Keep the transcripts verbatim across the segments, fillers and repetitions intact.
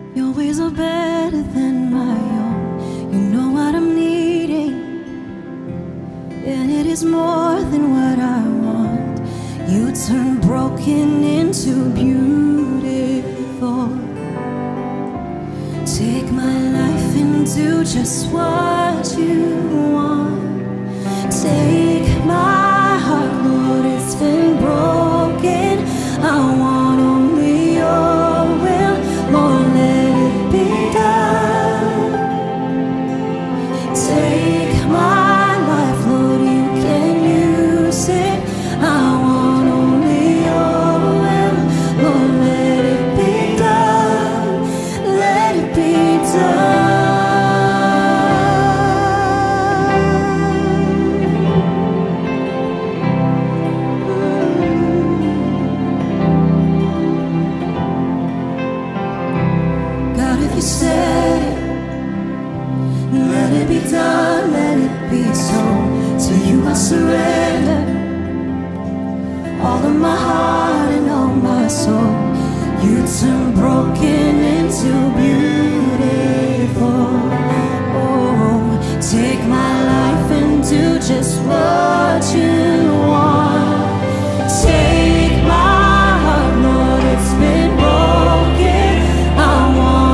Your ways are better than my own. You know what I'm needing, and it is more than what I want. You turn broken into beautiful. Take my life and do just what you want. Take my heart, Lord, it's been broken. I want only your will, Lord, let it be done. Take my life, Lord, you can use it. I want only your will, Lord, let it be done. Let it be done. You said it, let it be done, let it be so. To you I surrender all of my heart and all my soul. You turn broken into beautiful. Oh, take my life and do just what you want. Take my heart, Lord, it's been broken. I want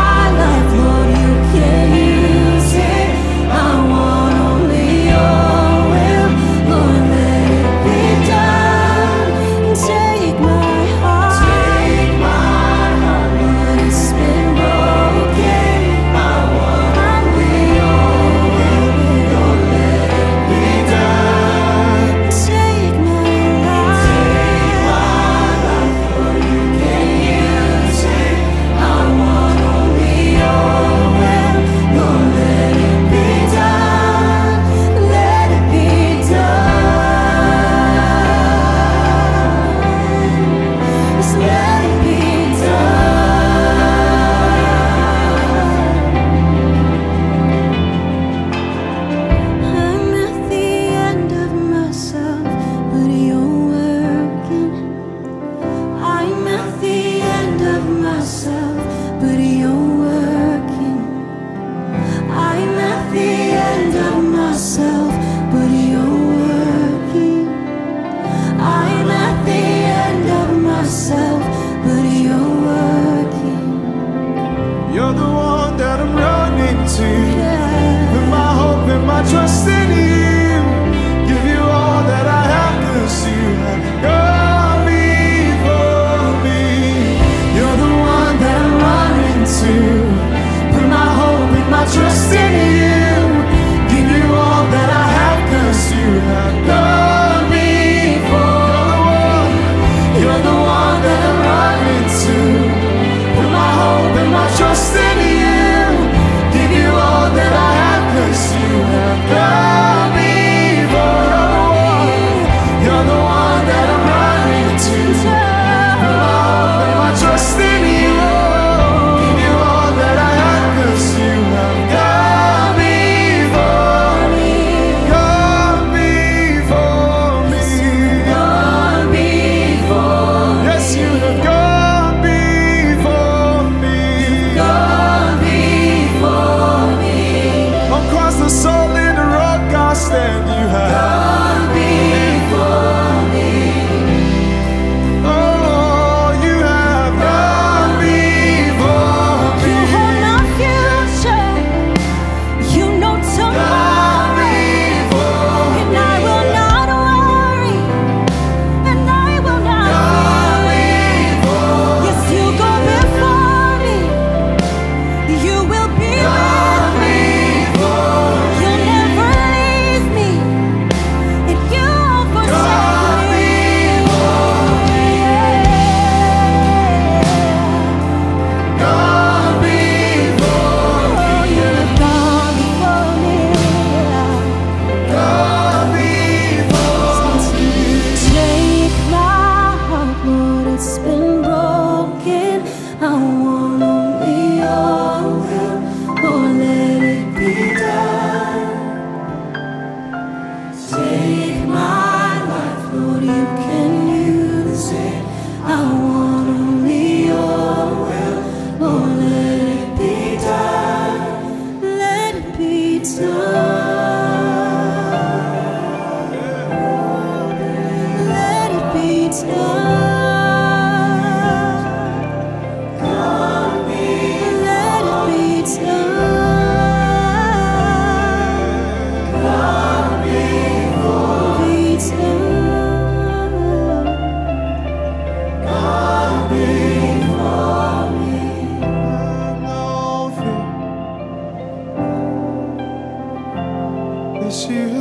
your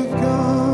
God.